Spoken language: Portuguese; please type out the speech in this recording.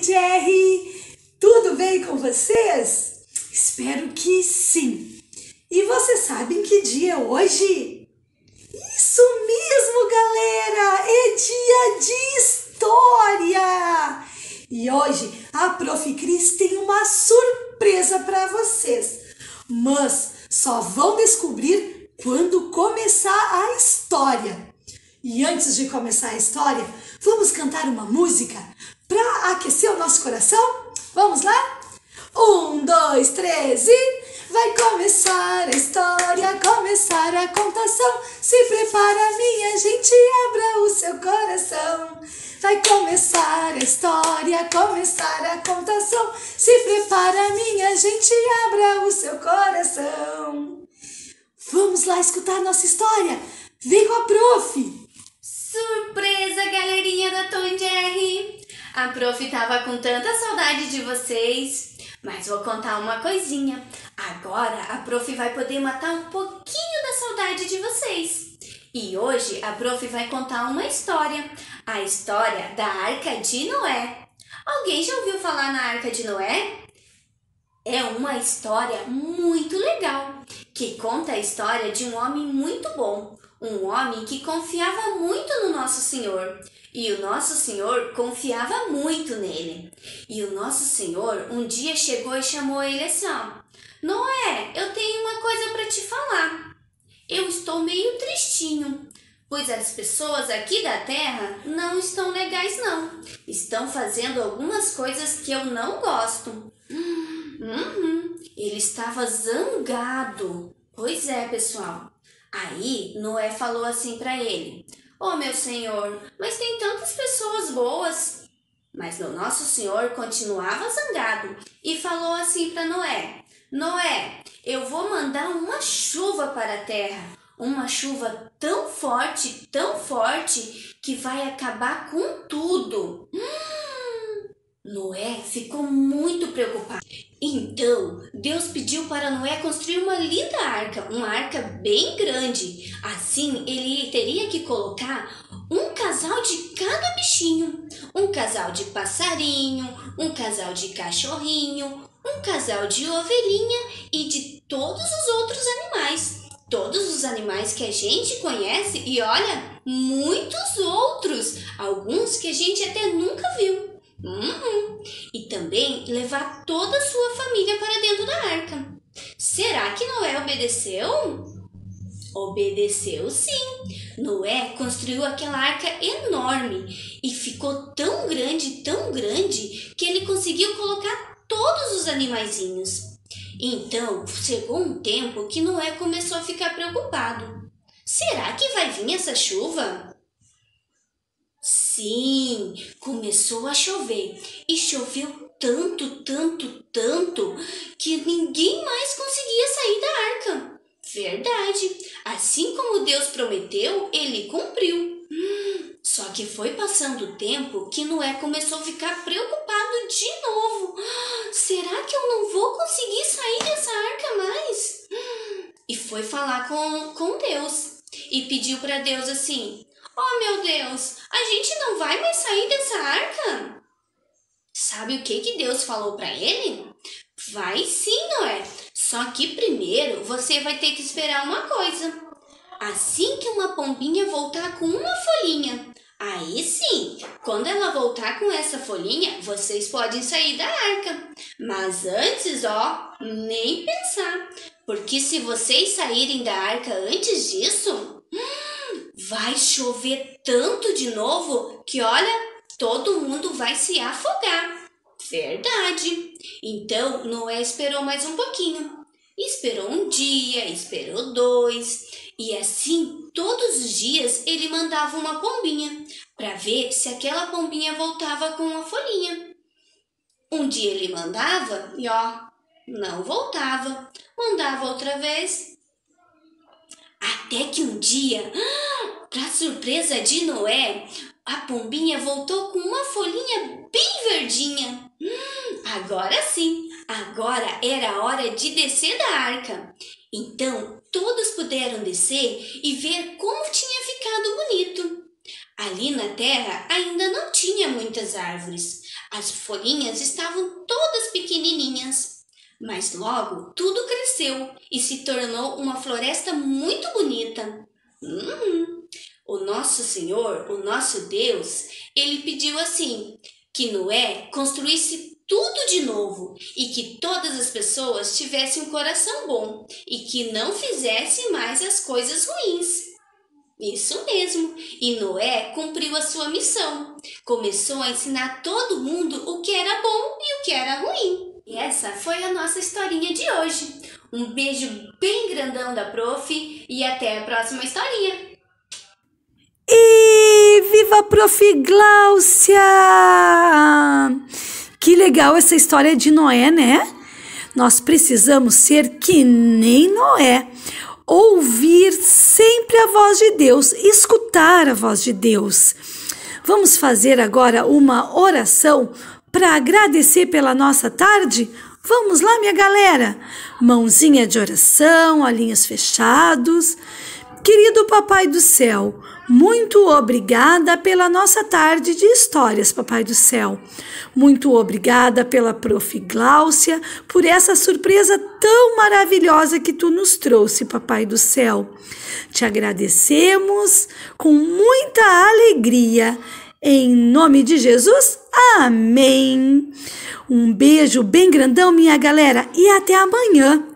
Jerry! Tudo bem com vocês? Espero que sim! E vocês sabem que dia é hoje? Isso mesmo, galera! É dia de história! E hoje a Prof. Cris tem uma surpresa para vocês, mas só vão descobrir quando começar a história. E antes de começar a história, vamos cantar uma música para aquecer o nosso coração? Vamos lá? 1, 2, 3 e... Vai começar a história, começar a contação. Se prepara, minha gente, abra o seu coração. Vai começar a história, começar a contação. Se prepara, minha gente, abra o seu coração. Vamos lá escutar nossa história. Vem com a Prof. Surpresa, galerinha da Tom Jerry! A Prof tava com tanta saudade de vocês, mas vou contar uma coisinha. Agora a Prof vai poder matar um pouquinho da saudade de vocês. E hoje a Prof vai contar uma história, a história da Arca de Noé. Alguém já ouviu falar na Arca de Noé? É uma história muito legal, que conta a história de um homem muito bom. Um homem que confiava muito no Nosso Senhor. E o Nosso Senhor confiava muito nele. E o Nosso Senhor um dia chegou e chamou ele assim, ó. Noé, eu tenho uma coisa para te falar. Eu estou meio tristinho, pois as pessoas aqui da terra não estão legais não. Estão fazendo algumas coisas que eu não gosto. Ele estava zangado. Pois é, pessoal. Aí Noé falou assim para ele: "Oh, meu senhor, mas tem tantas pessoas boas." Mas o Nosso Senhor continuava zangado e falou assim para Noé: "Noé, eu vou mandar uma chuva para a terra, uma chuva tão forte, que vai acabar com tudo." Noé ficou muito preocupado. Então, Deus pediu para Noé construir uma linda arca, uma arca bem grande. Assim, ele teria que colocar um casal de cada bichinho. Um casal de passarinho, um casal de cachorrinho, um casal de ovelhinha e de todos os outros animais. Todos os animais que a gente conhece e olha, muitos outros. Alguns que a gente até nunca viu. E também levar toda a sua família para dentro da arca. Será que Noé obedeceu? Obedeceu sim. Noé construiu aquela arca enorme e ficou tão grande, que ele conseguiu colocar todos os animaizinhos. Então, chegou um tempo que Noé começou a ficar preocupado. Será que vai vir essa chuva? Sim, começou a chover e choveu tanto que ninguém mais conseguia sair da arca. Verdade, assim como Deus prometeu, ele cumpriu. Só que foi passando o tempo que Noé começou a ficar preocupado de novo. Será que eu não vou conseguir sair dessa arca mais? E foi falar com Deus e pediu para Deus assim: "Oh, meu Deus, a gente não vai mais sair dessa arca?" Sabe o que Deus falou para ele? Vai sim, Noé. Só que primeiro você vai ter que esperar uma coisa. Assim que uma pombinha voltar com uma folhinha, aí sim, quando ela voltar com essa folhinha, vocês podem sair da arca. Mas antes, nem pensar. Porque se vocês saírem da arca antes disso, vai chover tanto de novo que, olha, todo mundo vai se afogar. Verdade. Então, Noé esperou mais um pouquinho. Esperou um dia, esperou 2. E assim, todos os dias, ele mandava uma pombinha para ver se aquela pombinha voltava com uma folhinha. Um dia ele mandava e, não voltava. Mandava outra vez. Até que um dia, para surpresa de Noé, a pombinha voltou com uma folhinha bem verdinha. Agora sim, agora era a hora de descer da arca. Então, todos puderam descer e ver como tinha ficado bonito. Ali na terra ainda não tinha muitas árvores. As folhinhas estavam todas pequenininhas, mas logo tudo cresceu e se tornou uma floresta muito bonita. O nosso Senhor, o nosso Deus, ele pediu assim, que Noé construísse tudo de novo e que todas as pessoas tivessem um coração bom e que não fizessem mais as coisas ruins. Isso mesmo, e Noé cumpriu a sua missão. Começou a ensinar todo mundo o que era bom e o que era ruim. E essa foi a nossa historinha de hoje. Um beijo bem grandão da Prof e até a próxima historinha. E viva a Prof. Gláucia! Que legal essa história de Noé, né? Nós precisamos ser que nem Noé. Ouvir sempre a voz de Deus, escutar a voz de Deus. Vamos fazer agora uma oração para agradecer pela nossa tarde? Vamos lá, minha galera? Mãozinha de oração, olhinhos fechados. Querido Papai do Céu, muito obrigada pela nossa tarde de histórias, Papai do Céu. Muito obrigada pela Prof. Gláucia, por essa surpresa tão maravilhosa que tu nos trouxe, Papai do Céu. Te agradecemos com muita alegria. Em nome de Jesus, amém. Um beijo bem grandão, minha galera, e até amanhã.